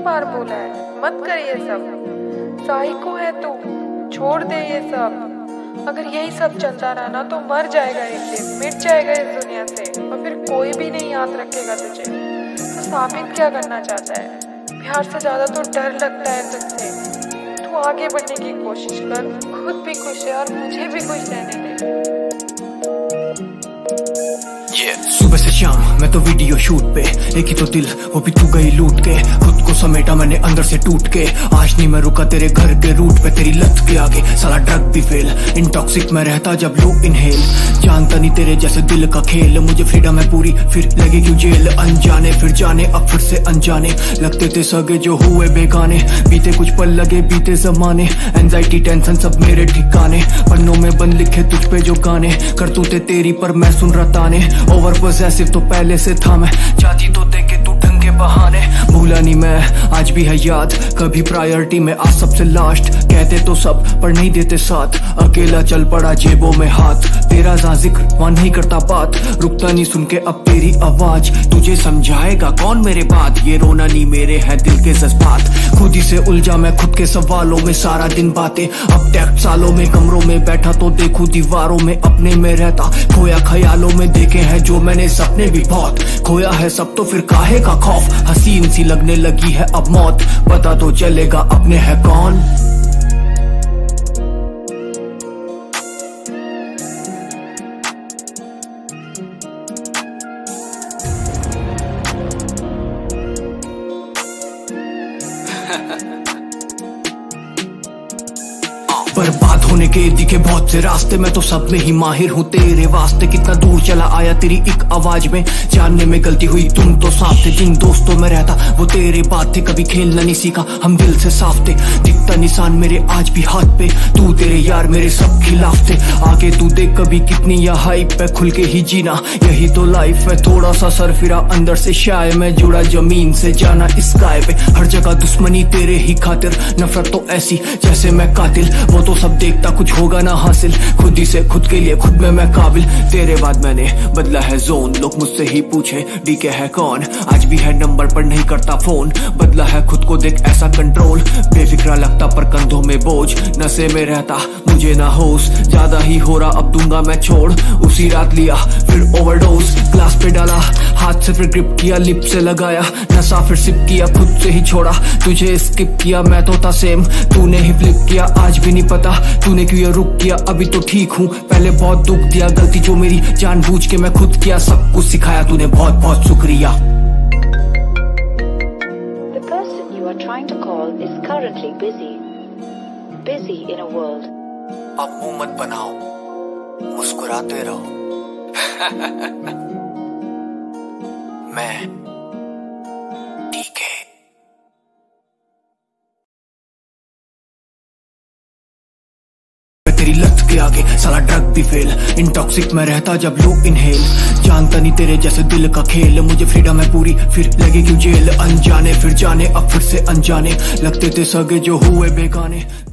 बार बोला है मत कर ये सब, साइको है तू, छोड़ दे ये सब। अगर यही सब चलता रहा ना तो मर जाएगा एक दिन, मिट जाएगा इस दुनिया से और फिर कोई भी नहीं याद रखेगा तुझे। तो साबित क्या करना चाहता है? प्यार से ज्यादा तो डर लगता है तुझसे। तू आगे बढ़ने की कोशिश कर, खुद भी खुश है और मुझे भी खुश रहने दे। सुबह से शाम मैं तो वीडियो शूट पे, एक ही तो दिल वो भी तू गई लूट के, खुद को समेटा मैंने अंदर से टूट के। आज नहीं मैं रुका तेरे घर के रूट पे, तेरी लत के आगे साला ड्रग भी फेल। इंटॉक्सिक मैं रहता जब लू इनहेल, जानता नहीं तेरे जैसे दिल का खेल। मुझे फ्रीडम है पूरी फिर लगी क्यों जेल, अनजाने फिर जाने अब फिर से अनजाने। लगते थे सगे जो हुए बेगाने, बीते कुछ पल लगे बीते जमाने। एंजाइटी टेंशन सब मेरे ठिकाने, पन्नों में बंद लिखे तुझ पे जो गाने। करतूते तेरी पर मैं सुन रहा ताने, ओवर पॉसेसिव तो पहले से था मैं, चाहती तो देखे तू ढंग के बहाने। भूला नहीं मैं आज भी है याद, कभी प्रायोरिटी में आज सबसे लास्ट। कहते तो सब पर नहीं देते साथ, अकेला चल पड़ा जेबों में हाथ। तेरा जा जिक्र वहां नहीं करता बात, रुकता नहीं सुन के अब तेरी आवाज। तुझे समझाएगा कौन मेरे बात, ये रोना नहीं मेरे है दिल के जज्बात। खुद ही से उलझा मैं खुद के सवालों में, सारा दिन बातें अब टैक्ट सालों में। कमरों में बैठा तो देखूं दीवारों में, अपने में रहता खोया ख्यालों में। देखे हैं जो मैंने सपने भी बहुत, खोया है सब तो फिर काहे का खौफ। हसीन सी लगने लगी है अब मौत, पता तो चलेगा अपने है कौन। बर्बाद होने के दिखे बहुत से रास्ते, मैं तो सब में ही माहिर हूँ तेरे वास्ते। कितना दूर चला आया तेरी एक आवाज में, जानने में गलती हुई तुम तो साफ थे। जिन दोस्तों में रहता वो तेरे बात थे, कभी खेलना नहीं सीखा हम दिल से साफ थे। दिखता निशान मेरे आज भी हाथ पे, तू तेरे यार मेरे सब खिलाफ थे। आगे तू देख कभी कितनी या हाइप पे, खुल के ही जीना यही तो लाइफ है। थोड़ा सा सर फिरा अंदर से शायद मैं जुड़ा जमीन से, जाना इस स्काई पे। हर जगह दुश्मनी तेरे ही खातिर, नफरत तो ऐसी जैसे मैं कातिल। वो तो सब देखता कुछ होगा ना हासिल, खुद ही से खुद के लिए खुद में मैं काबिल। तेरे बाद मैंने बदला है जोन, लोग मुझसे ही पूछे डीके है कौन। आज भी है नंबर पर नहीं करता फोन, बदला है खुद को देख ऐसा कंट्रोल। बेफिक्रा लगता पर कंधों में बोझ, नशे में रहता मुझे ना होश। ज्यादा ही हो रहा अब दूंगा मैं छोड़, उसी रात लिया फिर ओवरडोज। ग्लास पे डाला हाथ से फिर ग्रिप किया, लिप से लगाया नशा फिर सिप किया, खुद से ही छोड़ा तुझे स्किप किया। मैं तो था सेम तूने ही फ्लिप किया, आज भी नहीं पता तूने क्यों ये रुक किया। अभी तो ठीक हूँ पहले बहुत दुख दिया, गलती जो मेरी जानबूझ के मैं खुद किया। सब कुछ सिखाया तूने बहुत बहुत शुक्रिया। The person you are trying to call is currently busy in a world. अब मुंह मत बनाओ, मुस्कुराते रहो। मैं ठीक है। तेरी लत के आगे साला ड्रग भी फेल। इंटॉक्सिक मैं रहता जब लू इनहेल, जानता नहीं तेरे जैसे दिल का खेल। मुझे फ्रीडम है पूरी फिर लगी क्यों जेल, अनजाने फिर जाने अब फिर से अनजाने। लगते थे सगे जो हुए बेगाने।